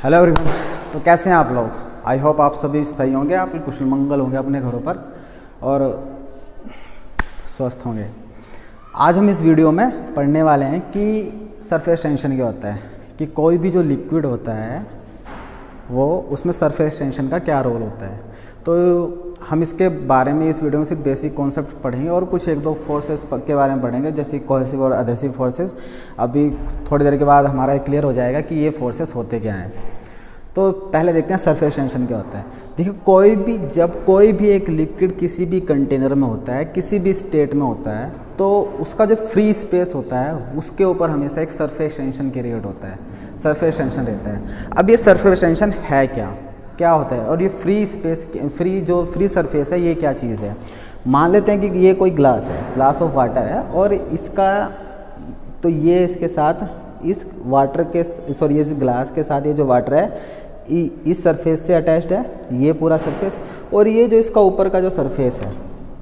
Hello everyone. तो कैसे हैं आप लोग? आई होप आप सभी सही होंगे, आप कुशल मंगल होंगे अपने घरों पर और स्वस्थ होंगे। आज हम इस वीडियो में पढ़ने वाले हैं कि सरफेस टेंशन क्या होता है, कि कोई भी जो लिक्विड होता है वो उसमें सरफेस टेंशन का क्या रोल होता है। तो हम इसके बारे में इस वीडियो में सिर्फ बेसिक कॉन्सेप्ट पढ़ेंगे और कुछ एक दो फोर्सेस के बारे में पढ़ेंगे, जैसे कोहेसिव और अधेसिव फोर्सेस। अभी थोड़ी देर के बाद हमारा क्लियर हो जाएगा कि ये फोर्सेस होते क्या हैं। तो पहले देखते हैं सरफेस टेंशन क्या होता है। देखिए, जब कोई भी एक लिक्विड किसी भी कंटेनर में होता है, किसी भी स्टेट में होता है, तो उसका जो फ्री स्पेस होता है उसके ऊपर हमेशा एक सरफेस टेंशन क्रिएट होता है, सरफेस टेंशन रहता है। अब ये सरफेस टेंशन है क्या होता है, और ये फ्री सरफेस है ये क्या चीज़ है। मान लेते हैं कि ये कोई ग्लास है, ग्लास ऑफ वाटर है, और इसके साथ इस वाटर के इस ग्लास के साथ ये जो वाटर है इस सरफेस से अटैच्ड है, ये पूरा सरफेस। और ये जो इसका ऊपर का जो सरफेस है,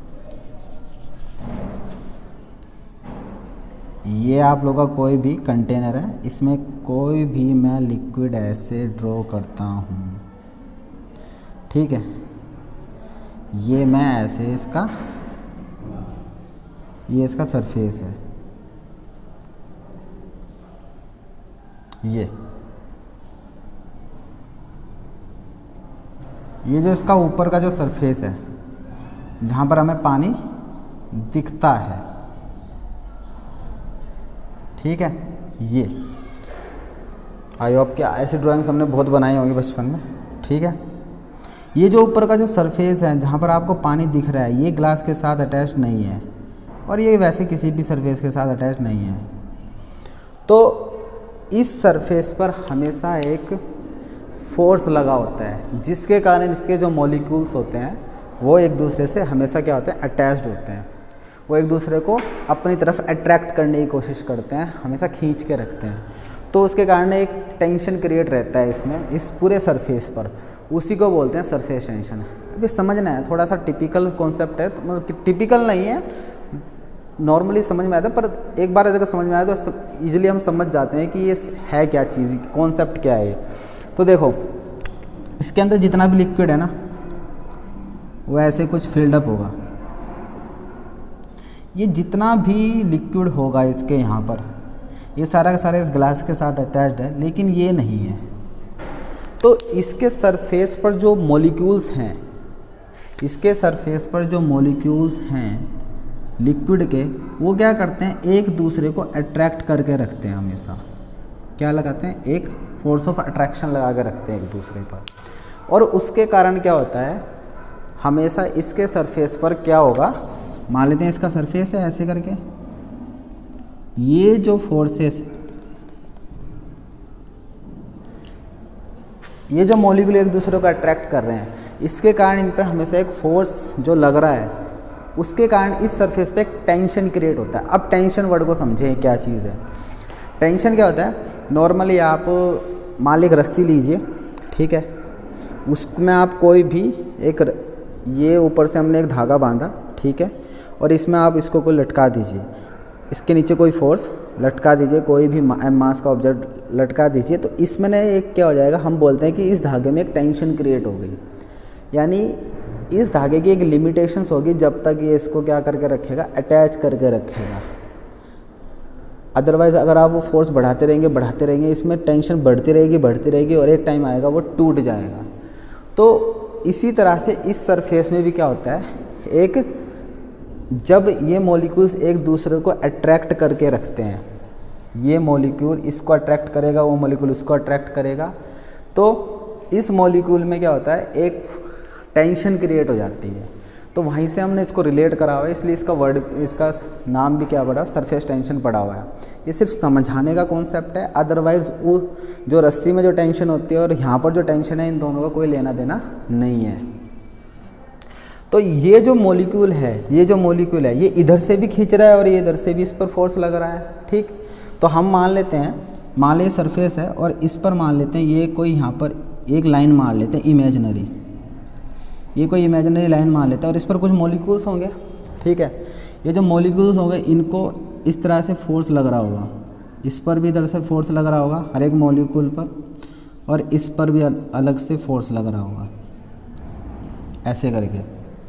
ये आप लोगों का कोई भी कंटेनर है, इसमें कोई भी मैं लिक्विड ऐसे ड्रॉ करता हूँ, ठीक है। ये मैं ऐसे ये इसका सरफेस है, ये जो इसका ऊपर का जो सरफेस है जहाँ पर हमें पानी दिखता है, ठीक है। ये आई होप क्या ऐसी ड्राइंग्स हमने बहुत बनाई होंगी बचपन में, ठीक है। ये जो ऊपर का जो सरफेस है जहाँ पर आपको पानी दिख रहा है, ये ग्लास के साथ अटैच नहीं है, और ये वैसे किसी भी सरफेस के साथ अटैच नहीं है। तो इस सरफेस पर हमेशा एक फोर्स लगा होता है, जिसके कारण इसके जो मॉलिक्यूल्स होते हैं वो एक दूसरे से हमेशा क्या होते हैं, अटैच्ड होते हैं। वो एक दूसरे को अपनी तरफ अट्रैक्ट करने की कोशिश करते हैं, हमेशा खींच के रखते हैं। तो उसके कारण एक टेंशन क्रिएट रहता है इसमें, इस पूरे सरफेस पर, उसी को बोलते हैं सरफेस टेंशन। अभी समझना है, थोड़ा सा टिपिकल कॉन्सेप्ट है, तो मतलब टिपिकल नहीं है, नॉर्मली समझ में आता है, पर एक बार अगर समझ में आया तो ईजिली हम समझ जाते हैं कि ये है क्या चीज़, कॉन्सेप्ट क्या है। तो देखो, इसके अंदर जितना भी लिक्विड है ना, वो ऐसे कुछ फिल्ड अप होगा। ये जितना भी लिक्विड होगा इसके यहाँ पर, ये सारा का सारा इस ग्लास के साथ अटैच्ड है, लेकिन ये नहीं है। तो इसके सरफेस पर जो मॉलिक्यूल्स हैं, लिक्विड के, वो क्या करते हैं, एक दूसरे को अट्रैक्ट करके रखते हैं हमेशा। क्या लगाते हैं, एक फोर्स ऑफ अट्रैक्शन लगा के रखते हैं एक दूसरे पर। और उसके कारण क्या होता है, हमेशा इसके सरफेस पर क्या होगा, मान लेते हैं इसका सरफेस है ऐसे करके, ये जो फोर्सेस, ये जो मॉलिक्यूल एक दूसरे को अट्रैक्ट कर रहे हैं, इसके कारण इन पे हमेशा एक फोर्स जो लग रहा है, उसके कारण इस सरफेस पे एक टेंशन क्रिएट होता है। अब टेंशन वर्ड को समझें क्या चीज़ है। टेंशन क्या होता है, नॉर्मली आप मान लीजिए एक रस्सी लीजिए, ठीक है, उसमें आप कोई भी ये ऊपर से हमने एक धागा बांधा, ठीक है, और इसमें आप इसको कोई लटका दीजिए, इसके नीचे कोई फोर्स लटका दीजिए, कोई भी मास का ऑब्जेक्ट लटका दीजिए, तो इसमें ना एक क्या हो जाएगा, हम बोलते हैं कि इस धागे में एक टेंशन क्रिएट हो गई। यानी इस धागे की एक लिमिटेशंस होगी, जब तक ये इसको क्या करके रखेगा, अटैच करके रखेगा। अदरवाइज़ अगर आप वो फोर्स बढ़ाते रहेंगे, इसमें टेंशन बढ़ती रहेगी और एक टाइम आएगा वो टूट जाएगा। तो इसी तरह से इस सरफेस में भी क्या होता है, जब ये मॉलिक्यूल्स एक दूसरे को अट्रैक्ट करके रखते हैं, ये मॉलिक्यूल इसको अट्रैक्ट करेगा, वो मॉलिक्यूल उसको अट्रैक्ट करेगा, तो इस मॉलिक्यूल में क्या होता है, एक टेंशन क्रिएट हो जाती है। तो वहीं से हमने इसको रिलेट करा हुआ है, इसलिए इसका नाम भी क्या पड़ा, सरफेस टेंशन पड़ा हुआ है। ये सिर्फ समझाने का कॉन्सेप्ट है, अदरवाइज़ वो जो रस्सी में जो टेंशन होती है और यहाँ पर जो टेंशन है, इन दोनों का कोई लेना देना नहीं है। तो ये जो मॉलिक्यूल है, ये इधर से भी खींच रहा है और ये इधर से भी इस पर फोर्स लग रहा है, ठीक। तो हम मान लें सरफेस है, और इस पर मान लेते हैं ये कोई यहाँ पर एक लाइन मान लेते हैं इमेजिनरी, ये कोई इमेजिनरी लाइन मान लेते हैं, और इस पर कुछ मॉलिक्यूल्स होंगे, ठीक है। ये जो मॉलिक्यूल्स होंगे, इनको इस तरह से फोर्स लग रहा होगा, इस पर भी इधर से फोर्स लग रहा होगा हर एक मॉलिक्यूल पर, और इस पर भी अलग से फोर्स लग रहा होगा, ऐसे करके।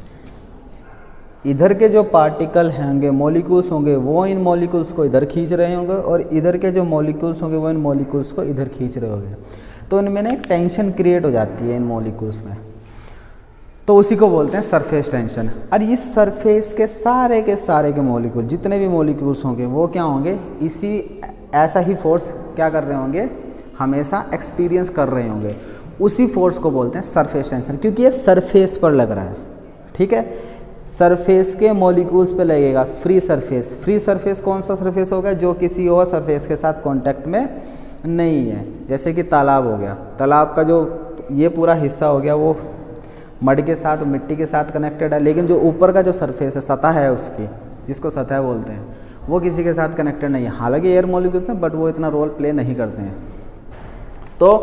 इधर के जो पार्टिकल होंगे, मॉलिक्यूल्स होंगे, वो इन मॉलिक्यूल्स को इधर खींच रहे होंगे और इधर के जो मॉलिक्यूल्स होंगे वो इन मॉलिक्यूल्स को इधर खींच रहे होंगे। तो इनमें ना एक टेंशन क्रिएट हो जाती है इन मॉलिक्यूल्स में, तो उसी को बोलते हैं सरफेस टेंशन। और इस सरफेस के सारे के मॉलिक्यूल, जितने भी मॉलिक्यूल्स होंगे वो क्या होंगे, इसी ऐसा ही फोर्स क्या कर रहे होंगे, हमेशा एक्सपीरियंस कर रहे होंगे। उसी फोर्स को बोलते हैं सरफेस टेंशन, क्योंकि ये सरफेस पर लग रहा है। ठीक है, सरफेस के मॉलिक्यूल्स पे लगेगा। फ्री सरफेस, फ्री सरफेस कौन सा सरफेस होगा, जो किसी और सरफेस के साथ कांटेक्ट में नहीं है। जैसे कि तालाब हो गया, तालाब का जो ये पूरा हिस्सा हो गया वो मड के साथ, मिट्टी के साथ कनेक्टेड है, लेकिन जो ऊपर का जो सरफेस है, सतह है उसकी, जिसको सतह बोलते हैं, वो किसी के साथ कनेक्टेड नहीं है। हालांकि एयर मॉलिक्यूल्स हैं बट वो इतना रोल प्ले नहीं करते हैं। तो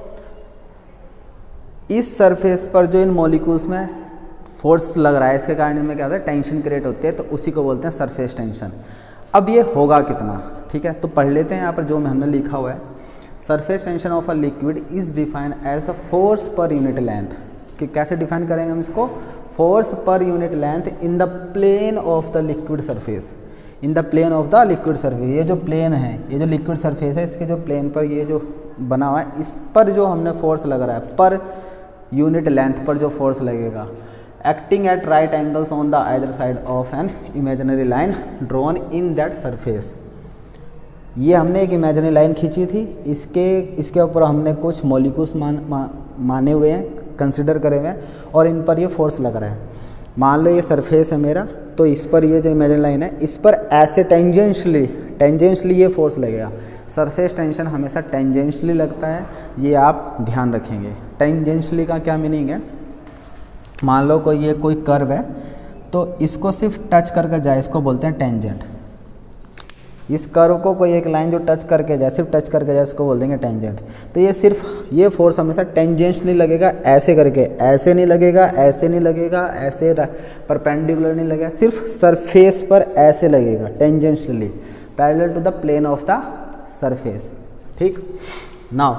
इस सरफेस पर जो इन मॉलिक्यूल्स में फोर्स लग रहा है, इसके कारण में क्या होता है, टेंशन क्रिएट होती है, तो उसी को बोलते हैं सरफेस टेंशन। अब ये होगा कितना, ठीक है, तो पढ़ लेते हैं यहाँ पर जो हमने लिखा हुआ है। Surface tension of a liquid is defined as the force per unit length. कि कैसे डिफाइन करेंगे हम इसको, force per unit length in the plane of the liquid surface. In the plane of the liquid surface, ये जो plane है, ये जो लिक्विड सरफेस है, इसके जो प्लेन पर ये जो बना हुआ है, इस पर जो हमने फोर्स लग रहा है, पर यूनिट लेंथ पर जो फोर्स लगेगा, acting at right angles on the either side of an imaginary line drawn in that surface. ये हमने एक इमेजिनरी लाइन खींची थी, इसके ऊपर हमने कुछ मॉलिक्यूल्स माने हुए हैं, कंसिडर करे हुए हैं, और इन पर ये फोर्स लग रहा है। मान लो ये सरफेस है मेरा, तो इस पर ये जो इमेजिनरी लाइन है, इस पर ऐसे टेंजेंशली ये फोर्स लगेगा। सरफेस टेंशन हमेशा टेंजेंशली लगता है, ये आप ध्यान रखेंगे। टेंजेंशली का क्या मीनिंग है, मान लो कोई कर्व है, तो इसको सिर्फ टच करके जाए, इसको बोलते हैं टेंजेंट। इस कर्व को कोई एक लाइन जो टच करके जाए, सिर्फ टच करके जाए, इसको बोल देंगे टेंजेंट। तो ये सिर्फ ये फोर्स हमेशा टेंजेंशली लगेगा, ऐसे करके, ऐसे नहीं लगेगा, ऐसे नहीं लगेगा, ऐसे परपेंडिकुलर नहीं लगेगा, सिर्फ सरफेस पर ऐसे लगेगा, tangentially, parallel to the plane of the surface. ठीक, नाउ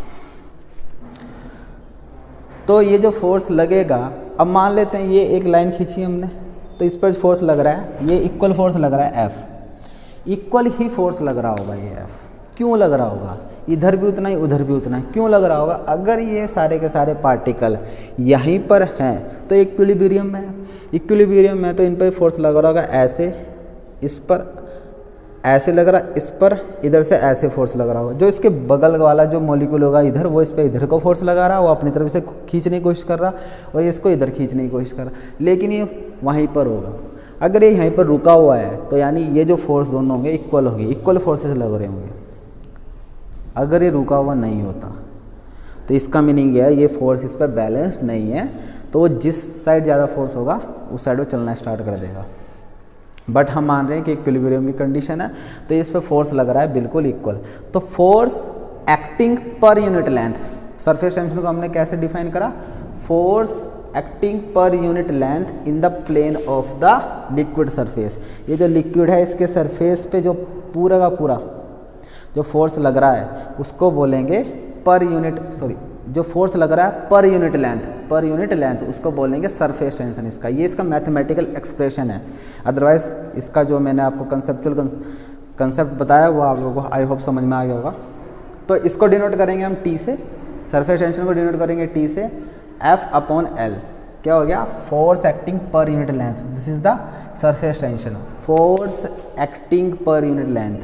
तो ये जो फोर्स लगेगा, अब मान लेते हैं ये एक लाइन खींची हमने, तो इस पर फोर्स लग रहा है, ये इक्वल फोर्स लग रहा है F, इक्वल ही फोर्स लग रहा होगा ये F। क्यों लग रहा होगा, इधर भी उतना ही उधर भी उतना ही, क्यों लग रहा होगा, अगर ये सारे के सारे पार्टिकल यहीं पर हैं तो इक्विलिब्रियम में है, इक्विलिब्रियम में तो इन पर फोर्स लग रहा होगा ऐसे, इस पर ऐसे लग रहा, इस पर इधर से ऐसे फोर्स लग रहा होगा। जो इसके बगल वाला जो मॉलिक्यूल होगा इधर, वो इस पर इधर को फोर्स लगा रहा है, वो अपनी तरफ से खींचने की कोशिश कर रहा, और ये इसको इधर खींचने की कोशिश कर रहा, लेकिन ये वहीं पर होगा। अगर ये यहीं पर रुका हुआ है तो यानी ये जो फोर्स दोनों होंगे इक्वल होगी, इक्वल फोर्सेस लग रहे होंगे। अगर ये रुका हुआ नहीं होता तो इसका मीनिंग यह है, ये फोर्स इस पर बैलेंस नहीं है, तो वो जिस साइड ज़्यादा फोर्स होगा उस साइड वो चलना स्टार्ट कर देगा। बट हम मान रहे हैं कि इक्विलिब्रियम की कंडीशन है, तो इस पर फोर्स लग रहा है बिल्कुल इक्वल। तो force acting per unit length, surface tension को हमने कैसे डिफाइन करा, force acting per unit length in the plane of the liquid surface. ये जो लिक्विड है इसके सरफेस पे जो पूरा का पूरा जो फोर्स लग रहा है उसको बोलेंगे पर यूनिट, सॉरी, जो फोर्स लग रहा है पर यूनिट लेंथ उसको बोलेंगे सरफेस टेंशन। इसका ये इसका मैथमेटिकल एक्सप्रेशन है। अदरवाइज इसका जो मैंने आपको कंसेप्ट बताया वो आप लोगों को आई होप समझ में आ गया होगा। तो इसको डिनोट करेंगे हम T से, सरफेस टेंशन को डिनोट करेंगे T से, F/L क्या हो गया, force acting per unit length. This is the surface tension, force acting per unit length.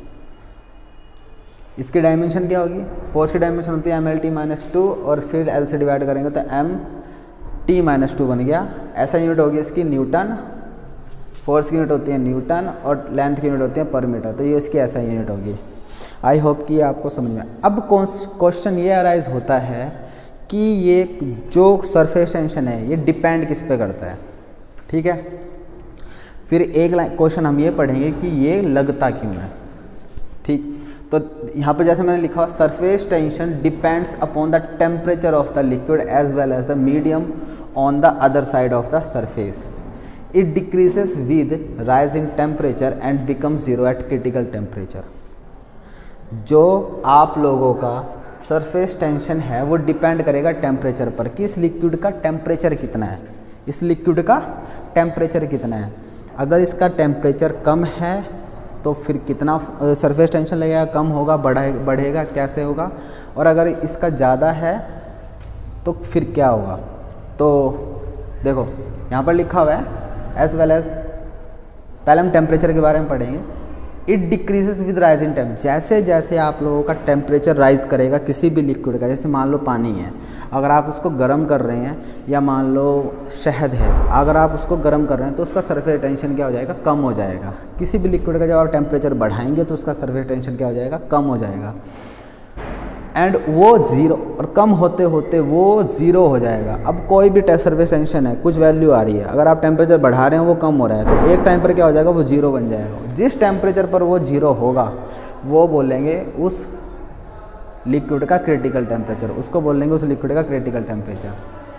इसकी डायमेंशन क्या होगी, फोर्स की डायमेंशन होती है mLT-2 और फिर L से डिवाइड करेंगे तो mt-2 बन गया। ऐसा यूनिट होगी इसकी न्यूटन, फोर्स की यूनिट होती है न्यूटन और लेंथ की यूनिट होती है पर मीटर, तो ये इसकी ऐसा यूनिट होगी। आई होप कि आपको समझ में। अब क्वेश्चन ये अराइज होता है कि ये जो सरफेस टेंशन है ये डिपेंड किस पे करता है, ठीक है। फिर एक क्वेश्चन हम ये पढ़ेंगे कि ये लगता क्यों है, ठीक। तो यहाँ पर जैसे मैंने लिखा, surface tension depends upon the temperature of the liquid as well as the medium on the other side of the surface. It decreases with rise in temperature and become zero at critical temperature. जो आप लोगों का surface tension है वो depend करेगा temperature पर कि इस लिक्विड का टेम्परेचर कितना है, इस लिक्विड का टेम्परेचर कितना है। अगर इसका टेम्परेचर कम है तो फिर कितना सरफेस टेंशन लगेगा, कम होगा, बढ़ेगा, कैसे होगा। और अगर इसका ज़्यादा है तो फिर क्या होगा। तो देखो यहाँ पर लिखा हुआ है एज वेल एज, पहले हम टेम्परेचर के बारे में पढ़ेंगे। It decreases with rise in temp, जैसे जैसे आप लोगों का टेम्परेचर राइज करेगा किसी भी लिक्विड का, जैसे मान लो पानी है, अगर आप उसको गर्म कर रहे हैं, या मान लो शहद है, अगर आप उसको गर्म कर रहे हैं तो उसका सरफेस टेंशन क्या हो जाएगा, कम हो जाएगा। किसी भी लिक्विड का जब आप टेम्परेचर बढ़ाएंगे तो उसका सरफेस टेंशन क्या हो जाएगा, कम हो जाएगा। एंड वो ज़ीरो, और कम होते होते वो ज़ीरो हो जाएगा। अब कोई भी सरफेस टेंशन है, कुछ वैल्यू आ रही है, अगर आप टेम्परेचर बढ़ा रहे हैं वो कम हो रहा है, तो एक टाइम पर क्या हो जाएगा, वो ज़ीरो बन जाएगा। जिस टेम्परेचर पर वो ज़ीरो होगा वो बोलेंगे उस लिक्विड का क्रिटिकल टेम्परेचर, उसको बोलेंगे उस लिक्विड का क्रिटिकल टेम्परेचर।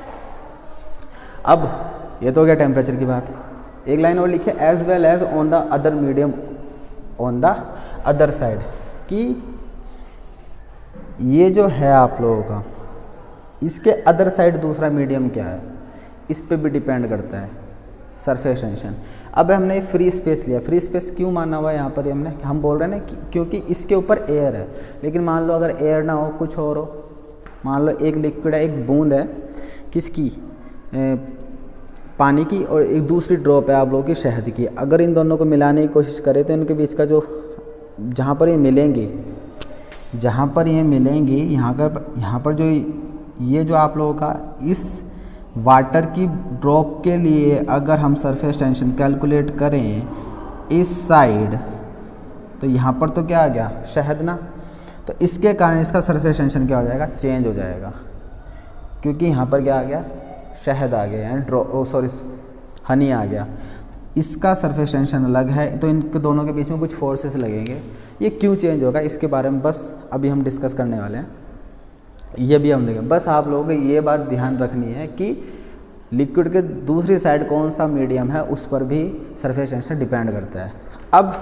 अब ये तो हो गया टेम्परेचर की बात। एक लाइन और लिखिए, as well as on the other medium on the other side, कि ये जो है आप लोगों का, इसके अदर साइड दूसरा मीडियम क्या है, इस पे भी डिपेंड करता है सरफेस टेंशन। अब हमने फ्री स्पेस लिया, फ्री स्पेस क्यों माना हुआ है यहाँ पर हमने, हम बोल रहे हैं ना क्योंकि इसके ऊपर एयर है। लेकिन मान लो अगर एयर ना हो, कुछ और हो, मान लो एक लिक्विड है, एक बूंद है किसकी, पानी की, और एक दूसरी ड्रॉप है आप लोगों की शहद की। अगर इन दोनों को मिलाने की कोशिश करें तो इनके बीच का जो, जहाँ पर ये मिलेंगी, यहाँ पर जो ये जो आप लोगों का इस वाटर की ड्रॉप के लिए अगर हम सरफेस टेंशन कैलकुलेट करें इस साइड, तो यहाँ पर तो क्या आ गया, शहद ना, तो इसके कारण इसका सरफेस टेंशन क्या हो जाएगा, चेंज हो जाएगा। क्योंकि यहाँ पर क्या आ गया, शहद आ गया, यानी हनी आ गया, इसका सरफेस टेंशन अलग है, तो इनके दोनों के बीच में कुछ फोर्सेस लगेंगे। ये क्यों चेंज होगा इसके बारे में बस अभी हम डिस्कस करने वाले हैं, ये भी हम देखें। बस आप लोगों को ये बात ध्यान रखनी है कि लिक्विड के दूसरी साइड कौन सा मीडियम है उस पर भी सरफेस टेंशन डिपेंड करता है। अब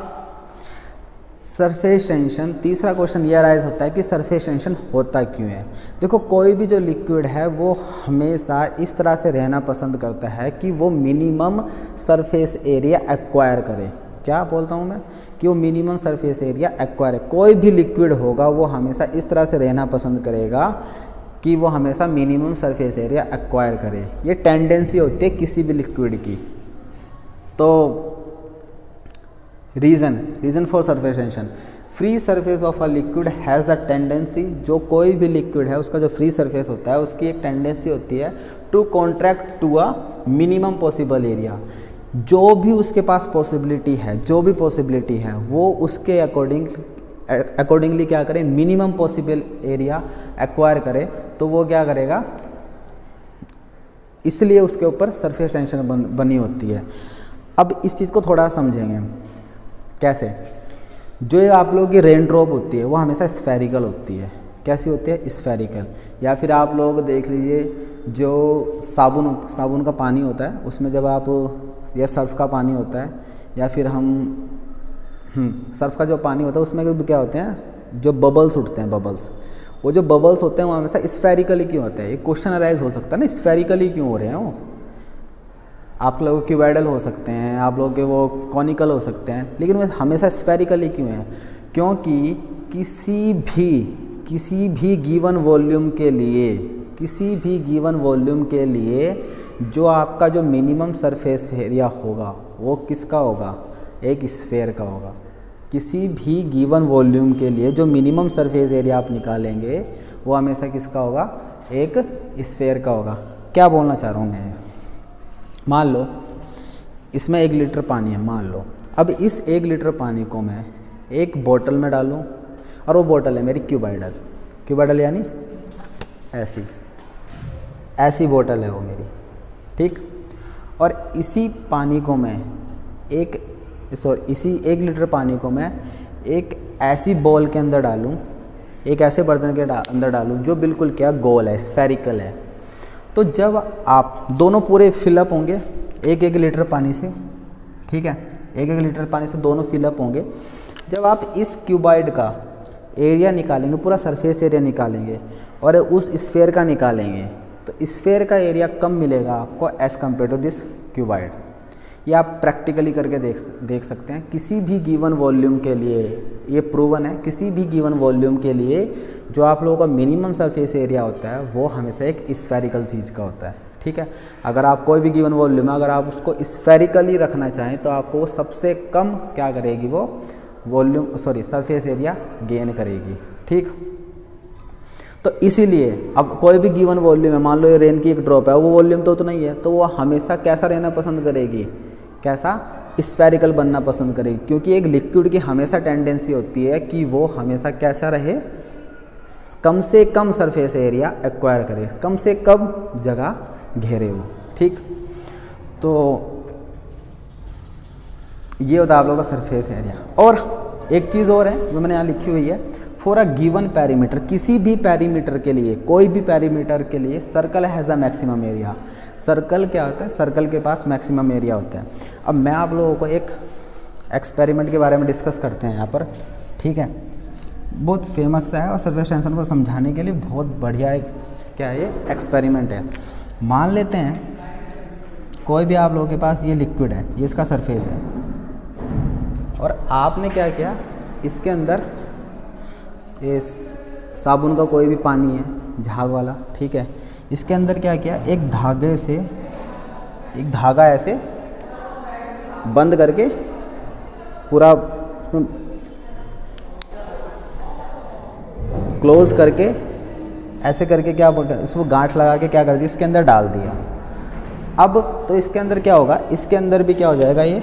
सरफेस टेंशन, तीसरा क्वेश्चन ये राइज होता है कि सरफेस टेंशन होता क्यों है। देखो कोई भी जो लिक्विड है वो हमेशा इस तरह से रहना पसंद करता है कि वो मिनिमम सरफेस एरिया एक्वायर करे। क्या बोलता हूँ मैं, कि वो मिनिमम सरफेस एरिया एक्वायर है। कोई भी लिक्विड होगा वो हमेशा इस तरह से रहना पसंद करेगा कि वो हमेशा मिनिमम सरफेस एरिया एक्वायर करे। ये टेंडेंसी होती है किसी भी लिक्विड की। तो reason for surface tension, free surface of a liquid has the tendency, जो कोई भी लिक्विड है उसका जो फ्री सरफेस होता है उसकी एक टेंडेंसी होती है to contract to a minimum possible area. जो भी उसके पास पॉसिबिलिटी है वो उसके अकॉर्डिंगली क्या करे, मिनिमम पॉसिबल एरिया एक्वायर करे, तो वो क्या करेगा, इसलिए उसके ऊपर सरफेस टेंशन बनी होती है। अब इस चीज़ को थोड़ा समझेंगे कैसे। जो आप लोगों की रेन ड्रॉप होती है वो हमेशा स्फेरिकल होती है। कैसी होती है, स्फेरिकल। या फिर आप लोग देख लीजिए जो साबुन का पानी होता है उसमें जब आप, या सर्फ का पानी होता है, या फिर हम सर्फ का जो पानी होता है उसमें क्या होते हैं, जो बबल्स उठते हैं, वो जो बबल्स होते हैं वो हमेशा स्फेरिकली क्यों होते हैं। एक क्वेश्चन अराइज हो सकता है ना, स्फेरिकली क्यों हो रहे हैं वो। आप लोगों के क्यूबॉइडल हो सकते हैं, आप लोगों के वो कॉनिकल हो सकते हैं, लेकिन वो हमेशा स्फेरिकली क्यों है, क्योंकि किसी भी गिवन वॉल्यूम के लिए जो आपका जो मिनिमम सरफेस एरिया होगा वो किसका होगा, एक स्फेयर का होगा। किसी भी गिवन वॉल्यूम के लिए जो मिनिमम सरफेस एरिया आप निकालेंगे वो हमेशा किसका होगा, एक स्फेयर का होगा। क्या बोलना चाह रहा हूँ मैं, मान लो इसमें 1 लीटर पानी है, मान लो। अब इस 1 लीटर पानी को मैं एक बोतल में डालूं, और वो बोतल है मेरी क्यूबॉइडल यानी ऐसी बोतल है वो मेरी, ठीक। और इसी पानी को मैं इसी 1 लीटर पानी को मैं एक ऐसी बॉल के अंदर डालूं, एक ऐसे बर्तन के अंदर डालूं जो बिल्कुल क्या गोल है, स्फेरिकल है। तो जब आप दोनों पूरे फिलअप होंगे 1-1 लीटर पानी से, ठीक है, 1-1 लीटर पानी से दोनों फिलअप होंगे। जब आप इस क्यूबॉइड का एरिया निकालेंगे, पूरा सरफेस एरिया निकालेंगे और उस स्फेयर का निकालेंगे, तो स्फेयर का एरिया कम मिलेगा आपको as compared to this cuboid. ये आप प्रैक्टिकली करके देख सकते हैं। किसी भी गिवन वॉल्यूम के लिए ये प्रूवन है, किसी भी गिवन वॉल्यूम के लिए जो आप लोगों का मिनिमम सरफेस एरिया होता है वो हमेशा एक स्फेरिकल चीज़ का होता है, ठीक है। अगर आप कोई भी गिवन वॉल्यूम है, अगर आप उसको स्फेरिकली रखना चाहें तो आपको सबसे कम क्या करेगी, वो वॉल्यूम सरफेस एरिया गेन करेगी, ठीक। तो इसीलिए अब कोई भी गिवन वॉल्यूम है, मान लो ये रेन की एक ड्रॉप है, वो वॉल्यूम तो उतना ही है, तो वो हमेशा कैसा रहना पसंद करेगी, कैसा, स्फेरिकल बनना पसंद करेगी, क्योंकि एक लिक्विड की हमेशा टेंडेंसी होती है कि वो हमेशा कैसा रहे, कम से कम सरफेस एरिया एक्वायर करे, कम से कम जगह घेरे वो, ठीक। तो ये होता है आप लोगों का सरफेस एरिया। और एक चीज़ और है जो मैंने यहाँ लिखी हुई है, फॉर अ गिवन पेरीमीटर, किसी भी पेरीमीटर के लिए, कोई भी पेरीमीटर के लिए circle has a maximum area. Circle क्या होता है, सर्कल के पास मैक्सिमम एरिया होता है। अब मैं आप लोगों को एक एक्सपेरिमेंट के बारे में डिस्कस करते हैं यहाँ पर, ठीक है। बहुत फेमस है और सरफेस टेंशन को समझाने के लिए बहुत बढ़िया एक क्या है, ये एक्सपेरिमेंट है। मान लेते हैं कोई भी आप लोगों के पास ये लिक्विड है, ये इसका सरफेस है, और आपने क्या किया, इसके अंदर ये साबुन का कोई भी पानी है झाग वाला, ठीक है, इसके अंदर क्या किया, एक धागे से, एक धागा ऐसे बंद करके पूरा क्लोज करके ऐसे करके क्या उसको गांठ लगा के क्या कर दिया, इसके अंदर डाल दिया। अब तो इसके अंदर क्या होगा, इसके अंदर भी क्या हो जाएगा, ये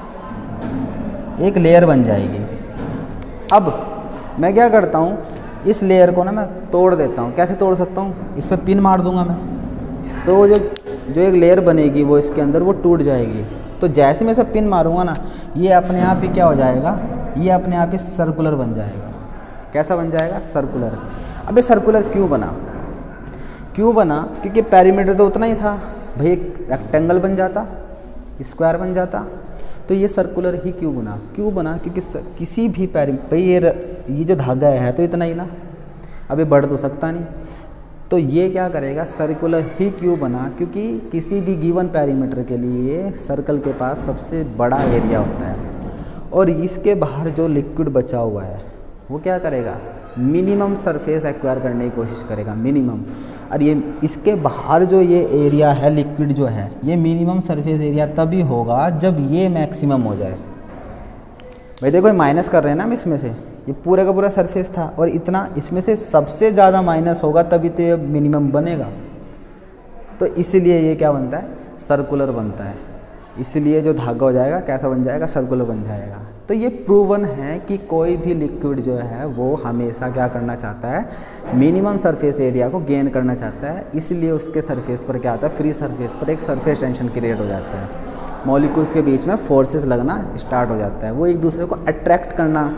एक लेयर बन जाएगी। अब मैं क्या करता हूँ, इस लेयर को ना मैं तोड़ देता हूँ। कैसे तोड़ सकता हूँ, इस पर पिन मार दूंगा मैं, तो वो जो एक लेयर बनेगी वो इसके अंदर वो टूट जाएगी। तो जैसे मैं इसे पिन मारूंगा ना, ये अपने आप ही क्या हो जाएगा, ये अपने आप ही सर्कुलर बन जाएगा। कैसा बन जाएगा, सर्कुलर। अब ये सर्कुलर क्यों बना, क्यों बना, क्योंकि पेरीमीटर तो उतना ही था भाई, एक रेक्टेंगल बन जाता, स्क्वायर बन जाता, तो ये सर्कुलर ही क्यों बना, क्यों बना, क्योंकि किसी भी भाई ये जो धागा है तो इतना ही ना, अभी बढ़ तो सकता नहीं, तो ये क्या करेगा, सर्कुलर ही क्यों बना, क्योंकि किसी भी गिवन पेरीमीटर के लिए सर्कल के पास सबसे बड़ा एरिया होता है, और इसके बाहर जो लिक्विड बचा हुआ है वो क्या करेगा, मिनिमम सरफेस एक्वायर करने की कोशिश करेगा, मिनिमम। और ये इसके बाहर जो ये एरिया है लिक्विड जो है, ये मिनिमम सरफेस एरिया तभी होगा जब ये मैक्सिमम हो जाए। भाई देखो, माइनस कर रहे हैं ना हम इसमें से, ये पूरा का पूरा सरफेस था और इतना, इसमें से सबसे ज़्यादा माइनस होगा तभी तो ये मिनिमम बनेगा। तो इसलिए ये क्या बनता है, सर्कुलर बनता है। इसलिए जो धागा हो जाएगा कैसा बन जाएगा, सर्कुलर बन जाएगा। तो ये प्रूवन है कि कोई भी लिक्विड जो है वो हमेशा क्या करना चाहता है, मिनिमम सरफेस एरिया को गेन करना चाहता है। इसलिए उसके सरफेस पर क्या आता है, फ्री सरफेस पर एक सरफेस टेंशन क्रिएट हो जाता है, मॉलिक्यूल्स के बीच में फोर्सेस लगना स्टार्ट हो जाता है, वो एक दूसरे को अट्रैक्ट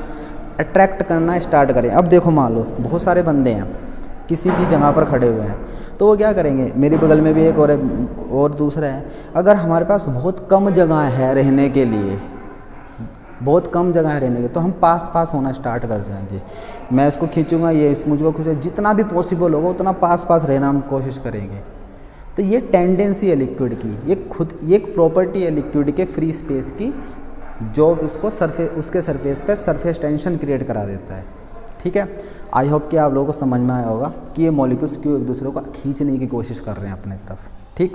करना स्टार्ट करें। अब देखो, मान लो बहुत सारे बंदे हैं किसी भी जगह पर खड़े हुए हैं, तो वो क्या करेंगे, मेरे बगल में भी एक और दूसरा है, अगर हमारे पास बहुत कम जगह है रहने के लिए, बहुत कम जगह है रहने के, तो हम पास होना स्टार्ट कर जाएंगे। मैं इसको खींचूंगा, ये मुझको खींचूंगा, जितना भी पॉसिबल होगा उतना पास रहना हम कोशिश करेंगे। तो ये टेंडेंसी है लिक्विड की, ये एक प्रॉपर्टी है लिक्विड के फ्री स्पेस की, जो उसको उसके सरफेस पे सरफेस टेंशन क्रिएट करा देता है। ठीक है, आई होप कि आप लोगों को समझ में आया होगा कि ये मॉलिक्यूल्स क्यों एक दूसरे को खींचने की कोशिश कर रहे हैं अपने तरफ। ठीक,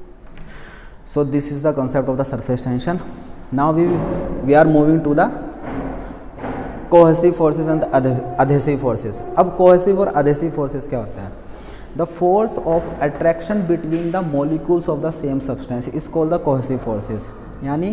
so this is the concept of the surface tension. Now we are moving to the cohesive forces and adhesive forces. अब कोहेसिव और अधेसिव फोर्सेस क्या होता है, the force of attraction between the molecules of the same substance is called the cohesive forces. यानी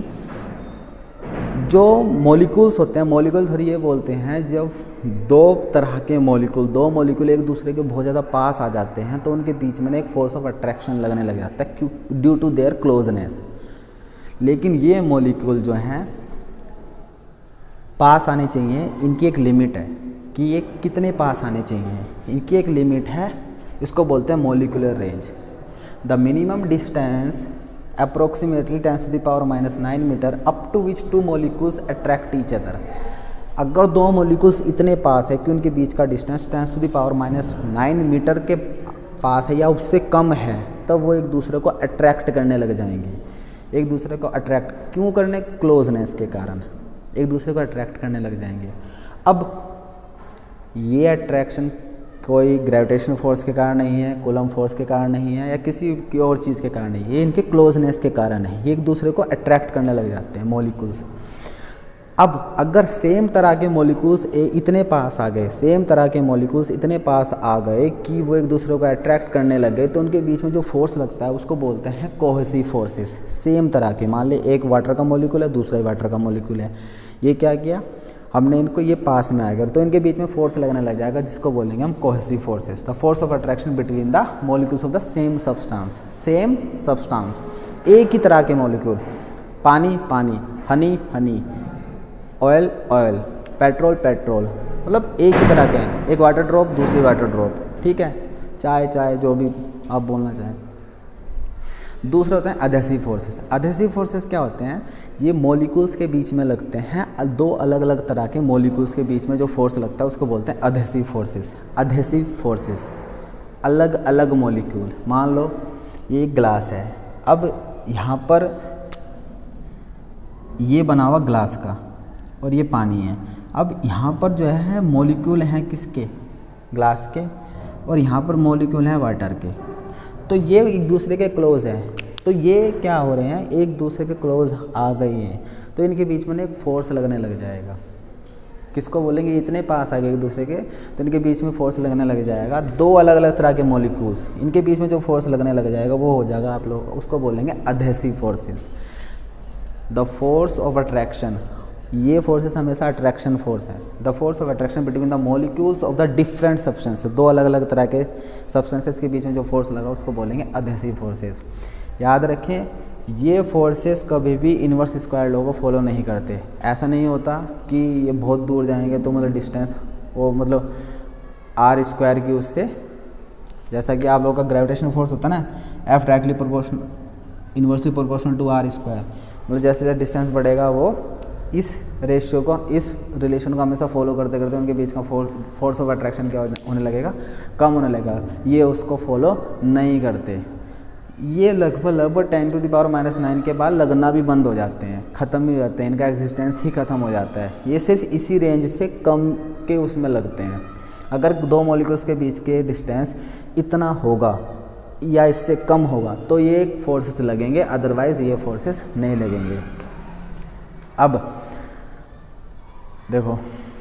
जो molecules होते हैं, molecule थोड़ी ये बोलते हैं, जब दो तरह के दो मॉलिक्यूल एक दूसरे के बहुत ज़्यादा पास आ जाते हैं तो उनके बीच में एक फोर्स ऑफ अट्रैक्शन लगने लग जाता है ड्यू टू देयर क्लोजनेस। लेकिन ये मॉलिक्यूल जो हैं पास आने चाहिए, इनकी एक लिमिट है कि ये कितने पास आने चाहिए, इनकी एक लिमिट है, इसको बोलते हैं molecular range. The minimum distance approximately 10⁻⁹ metre up to which two molecules attract each other। अगर दो मॉलिक्यूल्स इतने पास है कि उनके बीच का डिस्टेंस 10⁻⁹ मीटर के पास है या उससे कम है, तब वो एक दूसरे को अट्रैक्ट करने लग जाएंगे। एक दूसरे को अट्रैक्ट क्यों करने? क्लोजनेस के कारण एक दूसरे को अट्रैक्ट करने लग जाएंगे। अब ये अट्रैक्शन कोई ग्रेविटेशन फोर्स के कारण नहीं है, कूलम फोर्स के कारण नहीं है, या किसी की और चीज़ के कारण नहीं है, ये इनके क्लोजनेस के कारण है। ये एक दूसरे को अट्रैक्ट करने लग जाते हैं मॉलिक्यूल्स। अब अगर सेम तरह के मॉलिक्यूल्स इतने पास आ गए, सेम तरह के मॉलिक्यूल्स इतने पास आ गए कि वो एक दूसरे को अट्रैक्ट करने लगे, तो उनके बीच में जो फोर्स लगता है उसको बोलते हैं कोहेसिव फोर्सेस। सेम तरह के, मान ले एक वाटर का मॉलिक्यूल है, दूसरा वाटर का मॉलिक्यूल है, ये क्या किया हमने, इनको ये पास में आएगा तो इनके बीच में फोर्स लगने लग जाएगा, जिसको बोलेंगे हम cohesive forces. The force of attraction between the molecules of the same substance. Same substance, एक ही तरह के मॉलिक्यूल, पानी पानी, honey honey, oil oil, petrol petrol, मतलब एक ही तरह के हैं। एक वाटर ड्रॉप, दूसरी वाटर ड्रॉप, ठीक है, चाय चाय, जो भी आप बोलना चाहें। दूसरे होते हैं अधेसिव फोर्सेस। अधेसिव फोर्सेस क्या होते हैं? ये मॉलिक्यूल्स के बीच में लगते हैं, दो अलग अलग तरह के मॉलिक्यूल्स के बीच में जो फोर्स लगता है उसको बोलते हैं अधेसिव फोर्सेस। अधेसिव फोर्सेस, अलग अलग मॉलिक्यूल, मान लो ये ग्लास है, अब यहाँ पर ये बना हुआ ग्लास का और ये पानी है। अब यहाँ पर जो है मॉलिक्यूल हैं किसके? ग्लास के, और यहाँ पर मॉलिक्यूल हैं वाटर के। तो ये एक दूसरे के क्लोज हैं, तो ये क्या हो रहे हैं, एक दूसरे के क्लोज आ गए हैं, तो इनके बीच में एक फोर्स लगने लग जाएगा। किसको बोलेंगे? इतने पास आ गए एक दूसरे के, तो इनके बीच में फोर्स लगने लग जाएगा। दो अलग अलग तरह के मॉलिक्यूल्स, इनके बीच में जो फोर्स लगने लग जाएगा वो हो जाएगा, आप लोग उसको बोलेंगे adhesive forces. The force of attraction, ये फोर्सेस हमेशा अट्रैक्शन फोर्स है। The force of attraction between the molecules of the different substances, दो अलग अलग तरह के सब्सटेंसेस के बीच में जो फोर्स लगा उसको बोलेंगे अधेसिव फोर्सेस। याद रखें, ये फोर्सेस कभी भी इनवर्स स्क्वायर लॉ को फॉलो नहीं करते। ऐसा नहीं होता कि ये बहुत दूर जाएंगे तो मतलब डिस्टेंस वो मतलब आर स्क्वायर की उससे, जैसा कि आप लोगों का ग्रेविटेशन फोर्स होता है ना, F directly proportional inversely proportional to r square, मतलब जैसे जैसे डिस्टेंस बढ़ेगा वो इस रेशियो को, इस रिलेशन को हमेशा फॉलो करते करते उनके बीच का फोर्स ऑफ अट्रैक्शन क्या होने लगेगा, कम होने लगेगा। ये उसको फॉलो नहीं करते। ये लगभग 10⁻⁹ के बाद लगना भी बंद हो जाते हैं, ख़त्म भी हो जाते हैं, इनका एग्जिस्टेंस ही ख़त्म हो जाता है। ये सिर्फ इसी रेंज से कम के उसमें लगते हैं। अगर दो मॉलिक्यूल्स के बीच के डिस्टेंस इतना होगा या इससे कम होगा तो ये फोर्सेस लगेंगे, अदरवाइज़ ये फोर्सेस नहीं लगेंगे। अब देखो,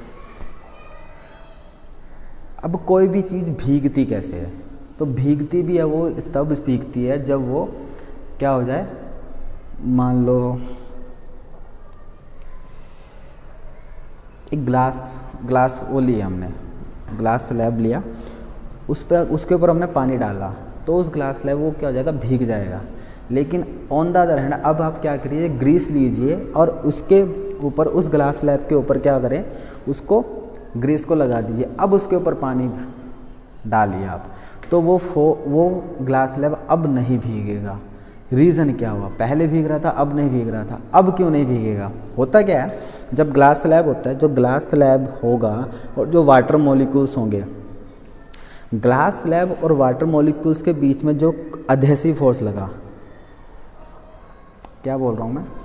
अब कोई भी चीज़ भीगती कैसे है? तो भीगती भी है वो तब भीगती है जब वो क्या हो जाए, मान लो एक ग्लास वो लिया हमने, ग्लास स्लैब लिया, उस पर उसके ऊपर हमने पानी डाला तो उस ग्लास स्लैब वो क्या हो जाएगा, भीग जाएगा। लेकिन ऑन द अदर हैंड अब आप क्या करिए, ग्रीस लीजिए और उसके ऊपर, उस ग्लास स्लैब के ऊपर क्या करें, उसको ग्रीस को लगा दीजिए। अब उसके ऊपर पानी डालिए आप, तो वो ग्लास स्लैब अब नहीं भीगेगा। रीज़न क्या हुआ? पहले भीग रहा था, अब नहीं भीग रहा था। अब क्यों नहीं भीगेगा? होता क्या है, जब ग्लास स्लैब होता है, जो ग्लास स्लैब होगा और जो वाटर मॉलिक्यूल्स होंगे, ग्लास स्लैब और वाटर मॉलिक्यूल्स के बीच में जो अधेसिव फोर्स लगा, क्या बोल रहा हूँ मैं,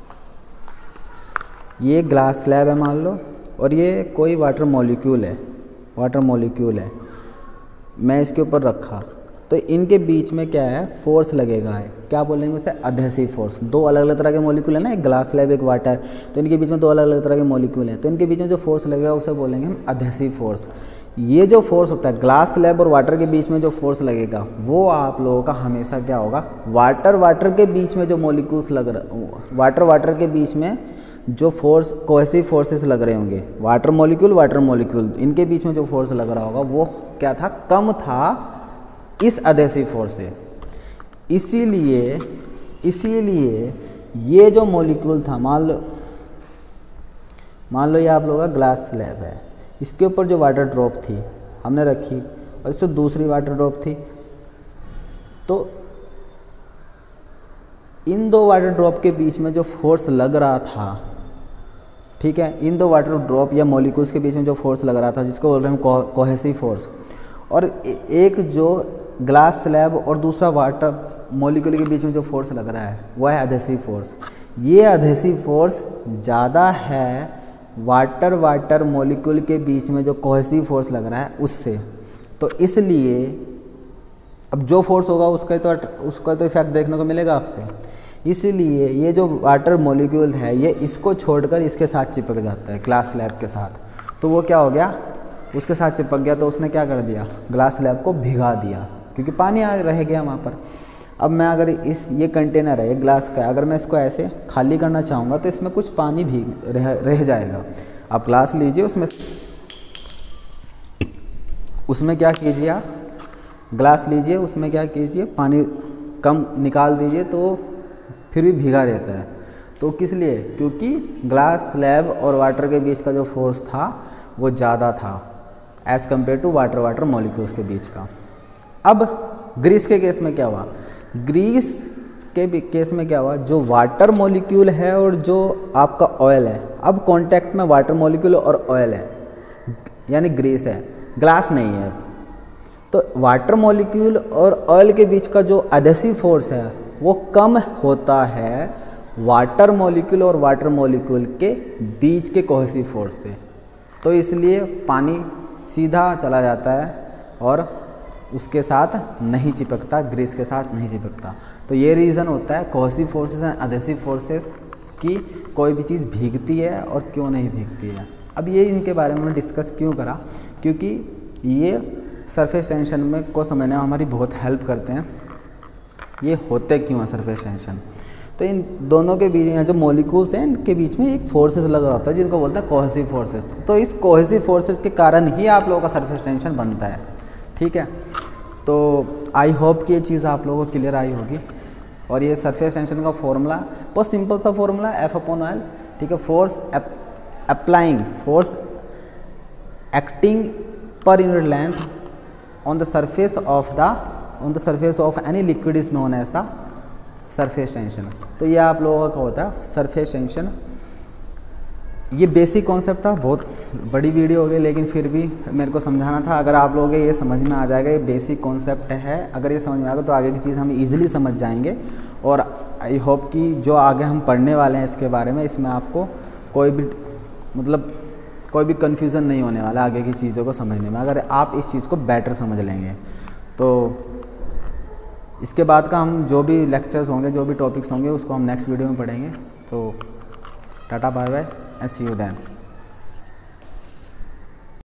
ये ग्लास स्लैब है मान लो, और ये कोई वाटर मॉलिक्यूल है, मैं इसके ऊपर रखा, तो इनके बीच में क्या है, फोर्स लगेगा है, क्या बोलेंगे उसे, अधेसिव फोर्स। दो अलग अलग तरह के मॉलिक्यूल है ना, एक ग्लास स्लैब एक वाटर, तो इनके बीच में दो अलग अलग तरह के मॉलिक्यूल हैं, तो इनके बीच में जो फोर्स लगेगा उसे बोलेंगे हम अधेसिव फोर्स। ये जो फोर्स होता है ग्लास स्लैब और वाटर के बीच में जो फोर्स लगेगा वो आप लोगों का हमेशा क्या होगा, वाटर के बीच में जो मॉलिक्यूल्स लग रहे, वाटर के बीच में जो फोर्स कोहेसिव फोर्सेस लग रहे होंगे, वाटर मॉलिक्यूल इनके बीच में जो फोर्स लग रहा होगा वो क्या था, कम था इस अधेसिव फोर्स से। इसीलिए ये जो मॉलिक्यूल था, मान लो ये आप लोगों का ग्लास स्लैब है, इसके ऊपर जो वाटर ड्रॉप थी हमने रखी और इससे दूसरी वाटर ड्रॉप थी, तो इन दो वाटर ड्रॉप के बीच में जो फोर्स लग रहा था ठीक है, इन द वाटर ड्रॉप या मॉलिक्यूल्स के बीच में जो फोर्स लग रहा था जिसको बोल रहे हैं कोहेसिव फोर्स, और एक जो ग्लास स्लैब और दूसरा वाटर मॉलिक्यूल के बीच में जो फोर्स लग रहा है वह है एडहेसिव फोर्स। ये एडहेसिव फोर्स ज़्यादा है वाटर मॉलिक्यूल के बीच में जो कोहेसिव फोर्स लग रहा है उससे। तो इसलिए अब जो फोर्स होगा उसका तो इफेक्ट देखने को मिलेगा आपको। इसीलिए ये जो वाटर मॉलिक्यूल है ये इसको छोड़कर इसके साथ चिपक जाता है ग्लास स्लैब के साथ। तो वो क्या हो गया, उसके साथ चिपक गया, तो उसने क्या कर दिया, ग्लास स्लैब को भिगा दिया क्योंकि पानी रह गया वहाँ पर। अब मैं अगर ये कंटेनर है, ग्लास का, अगर मैं इसको ऐसे खाली करना चाहूँगा तो इसमें कुछ पानी भी रह जाएगा। आप ग्लास लीजिए, उसमें क्या कीजिए, आप ग्लास लीजिए, उसमें क्या कीजिए, पानी कम निकाल दीजिए तो फिर भी भीगा रहता है। तो किस लिए, क्योंकि ग्लास स्लैब और वाटर के बीच का जो फोर्स था वो ज़्यादा था as compared to water molecules के बीच का। अब ग्रीस के केस में क्या हुआ, ग्रीस के केस में क्या हुआ, जो वाटर मॉलिक्यूल है और जो आपका ऑयल है, अब कांटेक्ट में वाटर मॉलिक्यूल और ऑयल है यानी ग्रीस है, ग्लास नहीं है। तो वाटर मॉलिक्यूल और ऑयल के बीच का जो एडहेसिव फोर्स है वो कम होता है वाटर मॉलिक्यूल और वाटर मॉलिक्यूल के बीच के कोहेसिव फोर्स से। तो इसलिए पानी सीधा चला जाता है और उसके साथ नहीं चिपकता, ग्रीस के साथ नहीं चिपकता। तो ये रीज़न होता है cohesive forces and adhesive forces कि कोई भी चीज़ भीगती है और क्यों नहीं भीगती है। अब ये इनके बारे में डिस्कस क्यों करा, क्योंकि ये सरफेस टेंशन में को समझने में हमारी बहुत हेल्प करते हैं। ये होते क्यों है सरफेस टेंशन, तो इन दोनों के बीच में जो मॉलिक्यूल्स हैं इनके बीच में एक फोर्सेस लग रहा होता है जिनको बोलते हैं कोहेसिव फोर्सेस। तो इस कोहेसिव फोर्सेस के कारण ही आप लोगों का सरफेस टेंशन बनता है। ठीक है, तो आई होप कि ये चीज़ आप लोगों को क्लियर आई होगी। और ये सरफेस टेंशन का फॉर्मूला बहुत सिंपल सा फॉर्मूला, F/L। ठीक है, force applying, force acting per unit length on the surface of any liquid is known as the surface tension। तो ये आप लोगों का होता है सरफेस टेंशन। ये बेसिक कॉन्सेप्ट था, बहुत बड़ी वीडियो हो गई लेकिन फिर भी मेरे को समझाना था। अगर आप लोगों के ये समझ में आ जाएगा, ये बेसिक कॉन्सेप्ट है, अगर ये समझ में आएगा तो आगे की चीज़ हम इजीली समझ जाएंगे। और आई होप कि जो आगे हम पढ़ने वाले हैं इसके बारे में, इसमें आपको कोई भी कन्फ्यूज़न नहीं होने वाला आगे की चीज़ों को समझने में, अगर आप इस चीज़ को बेटर समझ लेंगे। तो इसके बाद का हम जो भी लेक्चर्स होंगे, जो भी टॉपिक्स होंगे, उसको हम नेक्स्ट वीडियो में पढ़ेंगे। तो tata bye bye and see you then.